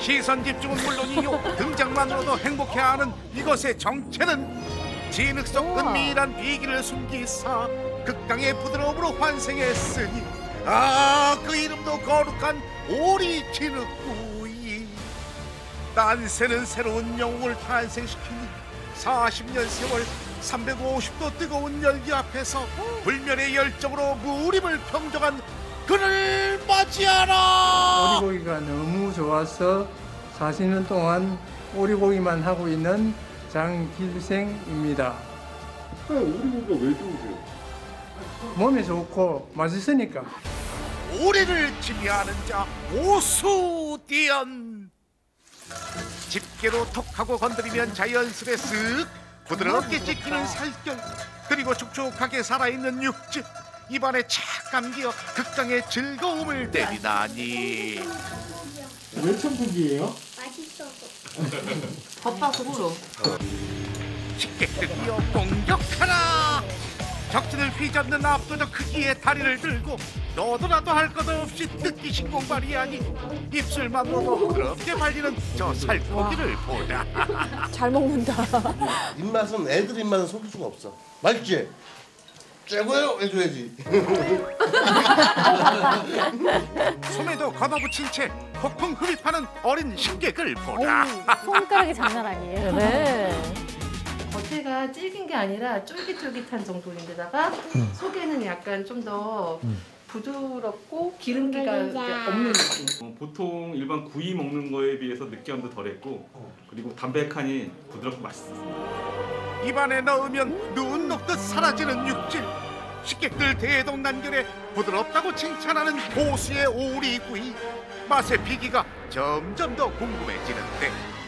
시선 집중은 물론이요 등장만으로도 행복해하는 이것의 정체는 진흙속 은밀한 비기를 숨기사 극강의 부드러움으로 환생했으니 그 이름도 거룩한 오리 진흙구이. 난새는 새로운 영웅을 탄생시키니 40년 세월 350도 뜨거운 열기 앞에서 불멸의 열정으로 무림을 평정한 그를 맞이하라. 오리고기가 너무 좋아서 40년 동안 오리고기만 하고 있는 장길생입니다. 오리고기가 왜 좋으세요? 몸에 좋고 맛있으니까. 오리를 지배하는 자 오수디언. 집게로 톡하고 건드리면 자연스레 쓱 부드럽게 찢기는 살결, 그리고 촉촉하게 살아있는 육즙, 입안에 착 감겨 극강의 즐거움을 내리다니. 왜 천국이에요? 맛있어서. 겉바속으로. 식객들이여 공격하라. 적진을 휘잡는 압도적 크기의 다리를 들고 너도 나도 할 것 없이 뜯기 신공발이하니 입술만으로도 부드럽게 발리는 저 살코기를 보라. 잘 먹는다. 입맛은 애들 입맛은 속일 수가 없어. 맛있지? 최고예요 해줘야지. 손에도 걷어붙인 채 폭풍 흡입하는 어린 식객을 보라. 손가락이 장난 아니에요. 네. 겉에가 질긴 게 아니라 쫄깃쫄깃한 정도인데다가 속에는 약간 좀 더 부드럽고 기름기가 이제 없는 느낌. 보통 일반 구이 먹는 거에 비해서 느끼함도 덜했고 그리고 담백하니 부드럽고 맛있었습니다. 입안에 넣으면 눈 녹듯 사라지는 육질. 식객들 대동단결에 부드럽다고 칭찬하는 고수의 오리구이. 맛의 비기가 점점 더 궁금해지는데